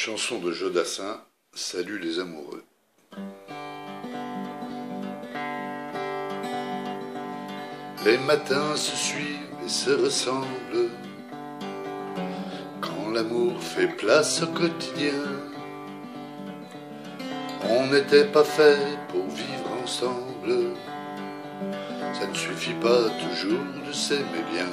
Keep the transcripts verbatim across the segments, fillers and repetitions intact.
Chanson de Jodassin, Salut les amoureux. Les matins se suivent et se ressemblent quand l'amour fait place au quotidien. On n'était pas fait pour vivre ensemble, ça ne suffit pas toujours de s'aimer bien.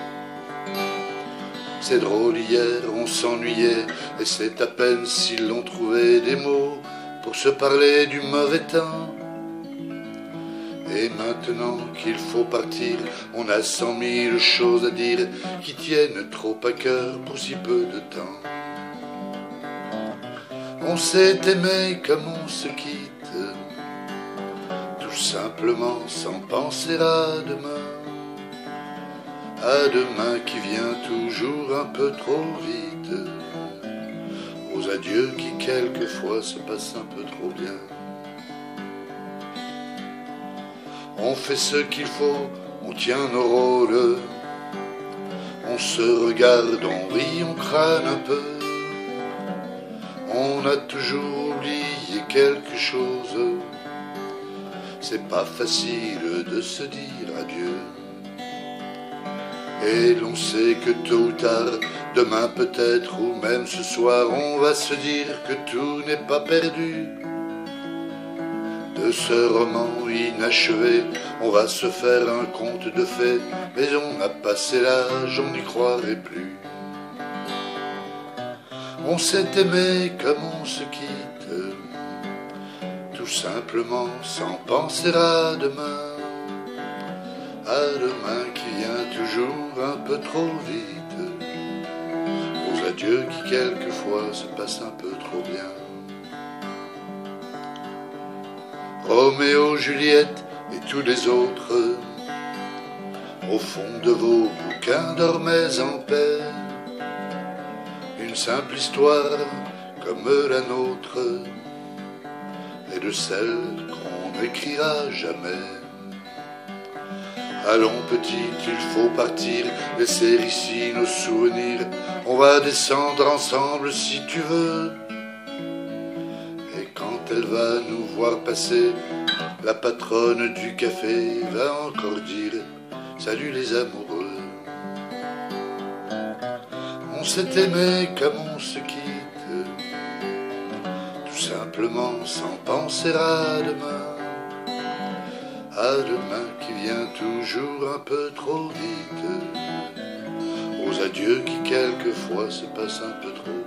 C'est drôle, hier on s'ennuyait, et c'est à peine si l'on trouvait des mots pour se parler du mauvais temps. Et maintenant qu'il faut partir, on a cent mille choses à dire qui tiennent trop à cœur pour si peu de temps. On s'est aimé comme on se quitte, tout simplement sans penser à demain. À demain qui vient toujours un peu trop vite, aux adieux qui quelquefois se passent un peu trop bien. On fait ce qu'il faut, on tient nos rôles, on se regarde, on rit, on crâne un peu. On a toujours oublié quelque chose, c'est pas facile de se dire adieu. Et l'on sait que tôt ou tard, demain peut-être, ou même ce soir, on va se dire que tout n'est pas perdu. De ce roman inachevé, on va se faire un conte de fées, mais on a passé l'âge, on n'y croirait plus. On s'est aimé comme on se quitte, tout simplement sans penser à demain. À demain qui vient toujours un peu trop vite, aux adieux qui quelquefois se passent un peu trop bien. Roméo, Juliette et tous les autres, au fond de vos bouquins dormaient en paix. Une simple histoire comme la nôtre, et de celle qu'on n'écrira jamais. Allons petite, il faut partir, laisser ici nos souvenirs. On va descendre ensemble si tu veux. Et quand elle va nous voir passer, la patronne du café va encore dire salut les amoureux. On s'est aimé comme on se quitte, tout simplement sans penser à demain. À demain qui vient toujours un peu trop vite, aux adieux qui quelquefois se passent un peu trop